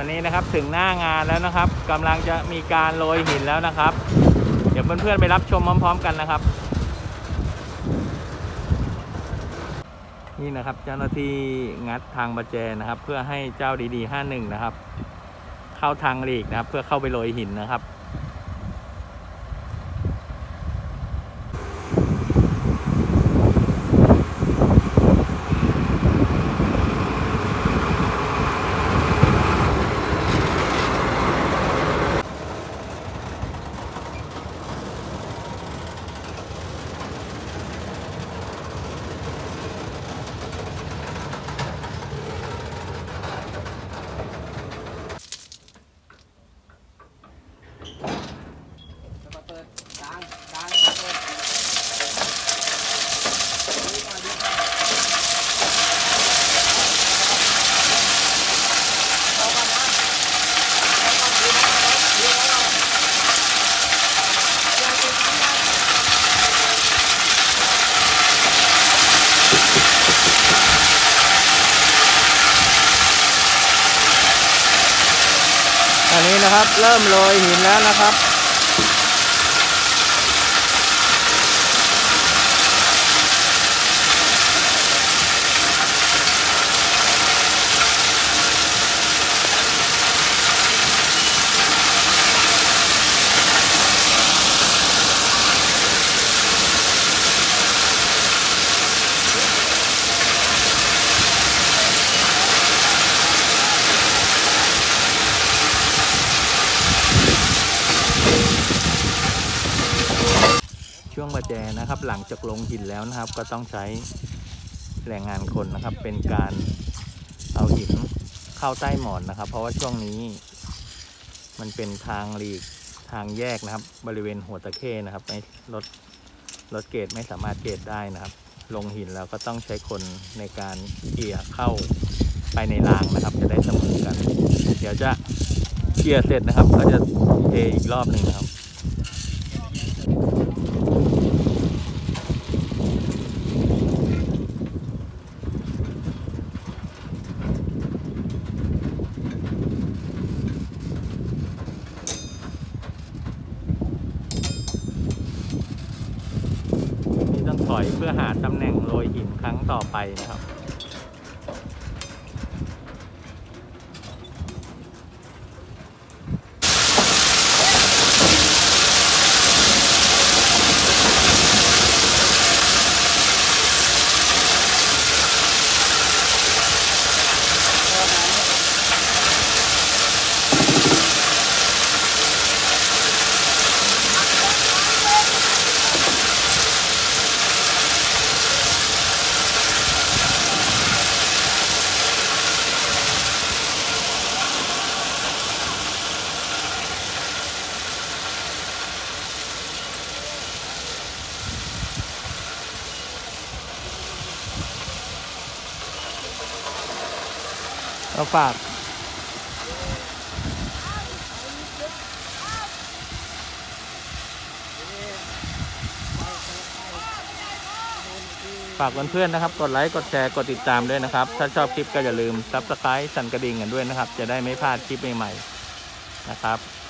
อนนี้นะครับถึงหน้างานแล้วนะครับกำลังจะมีการโรยหินแล้วนะครับเดี๋ยวเพื่อนๆไปรับชมพร้อมๆกันนะครับนี่นะครับเจ้าหน้าที่งัดทางประแจนะครับเพื่อให้เจ้าดีๆ51นะครับเข้าทางหลีกนะครับเพื่อเข้าไปโรยหินนะครับอันนี้นะครับเริ่มโรยหินแล้วนะครับช่วงประแจนะครับหลังจากลงหินแล้วนะครับก็ต้องใช้แรงงานคนนะครับเป็นการเอาหินเข้าใต้หมอนนะครับเพราะว่าช่วงนี้มันเป็นทางหลีกทางแยกนะครับบริเวณหัวตะเข้นะครับไม่รถเกตไม่สามารถเกตได้นะครับลงหินแล้วก็ต้องใช้คนในการเกี่ยเข้าไปในรางนะครับจะได้เสมอกันเดี๋ยวจะเกี่ยเสร็จนะครับก็จะเทอีกรอบหนึ่งนะครับถอยเพื่อหาตำแหน่งโรยหินครั้งต่อไปนะครับเราฝากเพื่อนๆนะครับกดไลค์กดแชร์กดติดตามด้วยนะครับถ้าชอบคลิปก็อย่าลืม Subscribe สั่นกระดิ่งกันด้วยนะครับจะได้ไม่พลาดคลิปใหม่ๆนะครับ